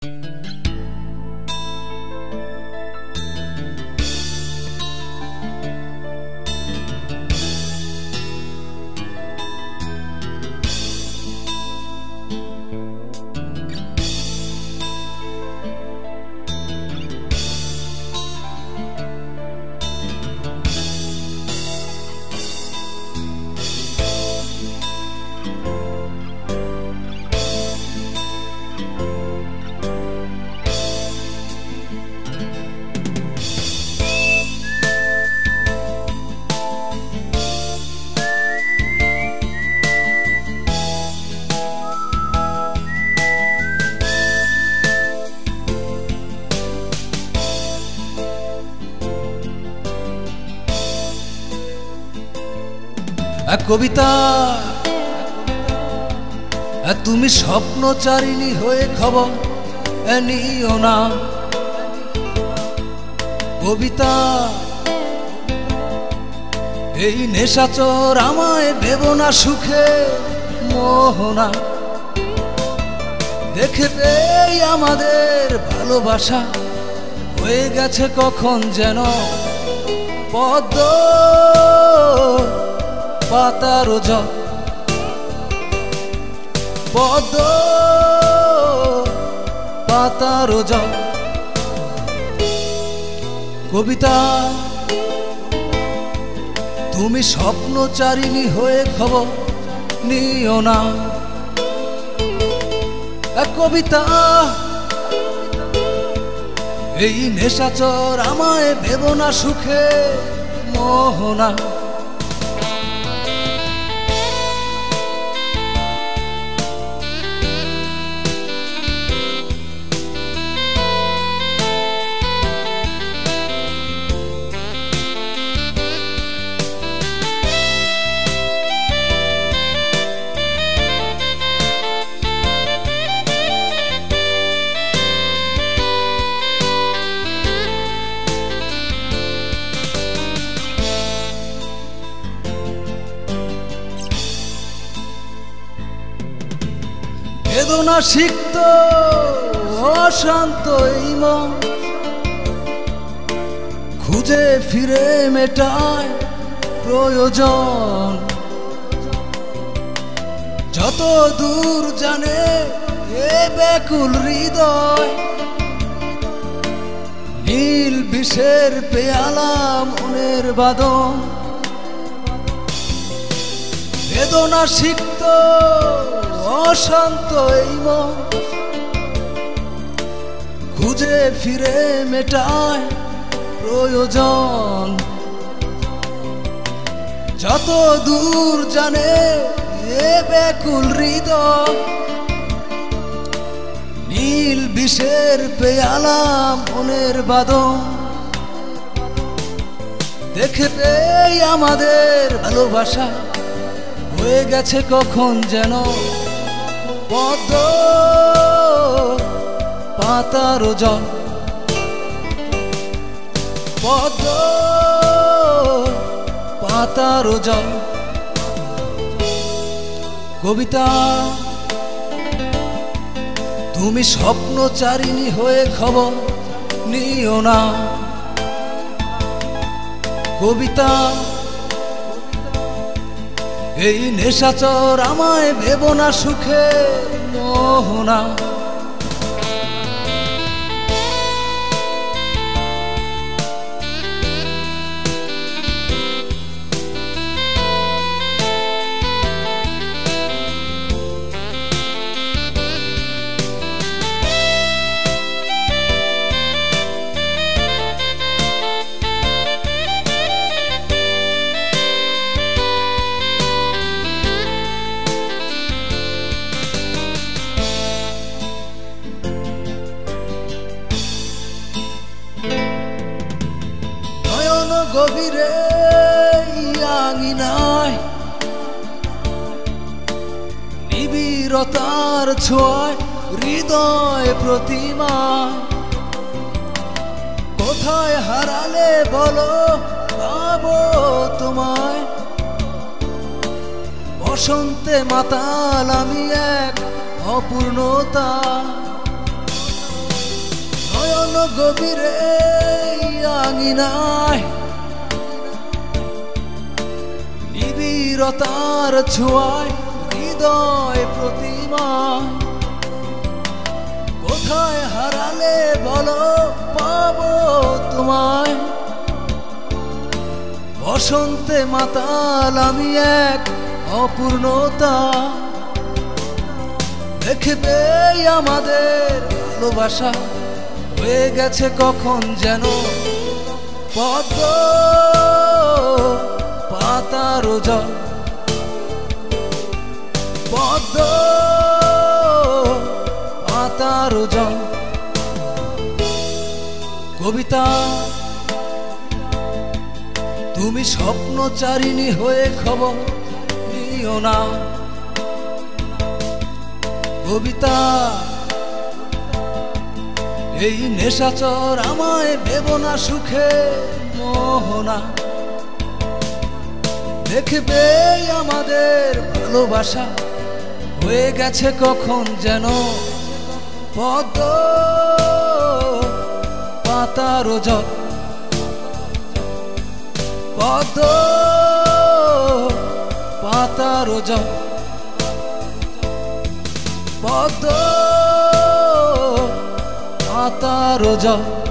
কবিতা, তুমি স্বপ্নচারিণী হয়ে খবর নিও না। কবিতা, এই নেশাচর আমায় ভেবো না সুখে মোহনা। দেখবে আমাদের ভালোবাসা হয়ে গেছে কখন যেন পদ্ম পাতার জল, পদ্ম পাতার জল। কবিতা, তুমি স্বপ্নচারিণী হয়ে খবর নিও না। কবিতা, এই নেশাচর আমায় ভেবো না সুখে মোহনা। বেদনা সিক্ত অশান্ত এই মন খুঁজে ফিরে মেটায় প্রয়োজন। যত দূর জানে এ ব্যাকুল হৃদয়, নীল বিষের পেয়ালা মনের বাদন। বেদনা সিক্ত অশান্ত এই মন খুঁজে ফিরে মেটায় প্রয়োজন। যত দূর জানে এ ব্যাকুল হৃদয়, নীল বিষের পেয়ালা মনের বাদন। দেখবে আমাদের ভালোবাসা হয়ে গেছে কখন যেন পদ্ম পাতার জল, পদ্ম পাতার জল। কবিতা, তুমি স্বপ্নচারিণী হয়ে খবর নিও না। কবিতা, এই নেশাচর আমায় ভেবো না সুখে মোহনা। গভীরে আঙিনায় নিবিড়তার ছোঁয়ায় হৃদয় প্রতিমা। কোথায় হারালে বলো পাবো তোমায়, বসন্তে মাতাল আমি এক অপূর্ণতা। গভীরে আঙিনায় নিবিড়তার ছোঁয়ায় হৃদয় প্রতিমা কোথায় হারালে বলো পাবো তোমায় বসন্তে মাতাল আমি এক অপূর্ণতা দেখবে আমাদের ভালোবাসা হয়ে গেছে কখন যেন পদ্ম পাতার জল পদ্ম পাতার জল কবিতা তুমি স্বপ্নচারিণী হয়ে খবর নিও না কবিতা এই নেশাচর আমায় দেব না সুখে মোহনা দেখবে আমাদের ভালোবাসা হয়ে গেছে কখন যেন পদ্ম পাতার জল পদ্ম পাতার জল পদ্ম পাতার জল